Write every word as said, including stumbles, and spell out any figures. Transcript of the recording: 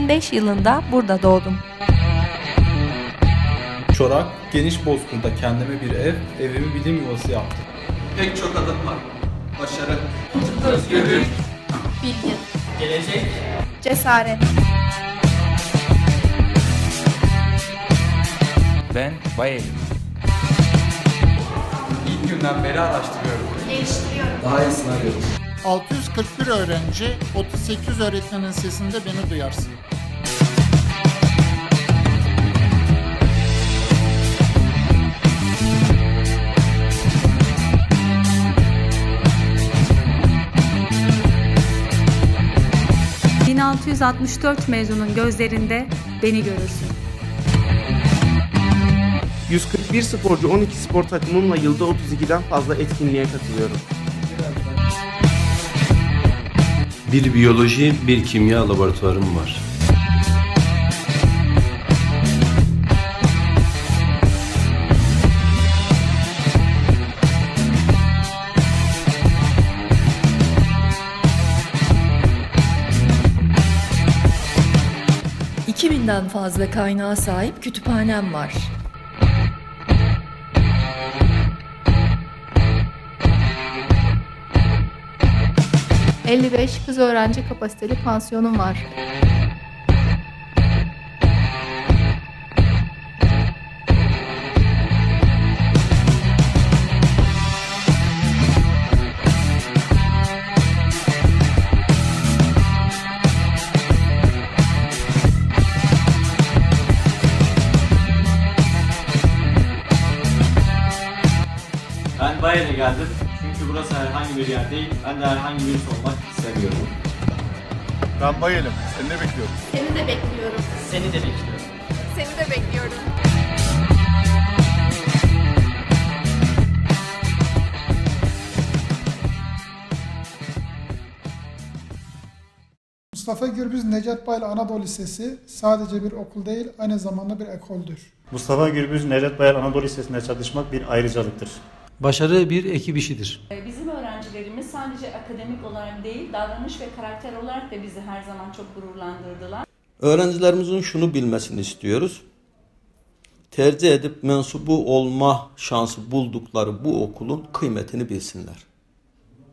bin beş yılında burada doğdum. Çorak, geniş Bozkır'da kendime bir ev, evimi bilim yuvası yaptım. Pek çok adım var. Başarı, özgürlük, bilgi, gelecek, cesaret. Ben Bayeli. İlk günden beri araştırıyorum. Geliştiriyorum. Daha iyisini arıyorum. altı yüz kırk bir öğrenci, otuz sekiz öğretmenin sesinde beni duyarsın. bin altı yüz altmış dört mezunun gözlerinde beni görürsün. yüz kırk bir sporcu on iki spor takımımla yılda otuz ikiden fazla etkinliğe katılıyorum. Bir biyoloji, bir kimya laboratuvarım var. iki binden fazla kaynağa sahip kütüphanem var. elli beş kız öğrenci kapasiteli pansiyonum var. Ben Bayeli'ye geldim çünkü burası herhangi bir yer değil, ben de herhangi birisi olmak istemiyorum. Ben Bayeli'm, seni de bekliyorum. Seni de bekliyorum. seni de bekliyorum. Seni de bekliyorum. Mustafa Gürbüz Necat Baylı Anadolu Lisesi sadece bir okul değil, aynı zamanda bir ekoldür. Mustafa Gürbüz Necat Baylı Anadolu Lisesi'nde çalışmak bir ayrıcalıktır. Başarı bir ekip işidir. Bizim öğrencilerimiz sadece akademik olarak değil, davranış ve karakter olarak da bizi her zaman çok gururlandırdılar. Öğrencilerimizin şunu bilmesini istiyoruz. Tercih edip mensubu olma şansı buldukları bu okulun kıymetini bilsinler.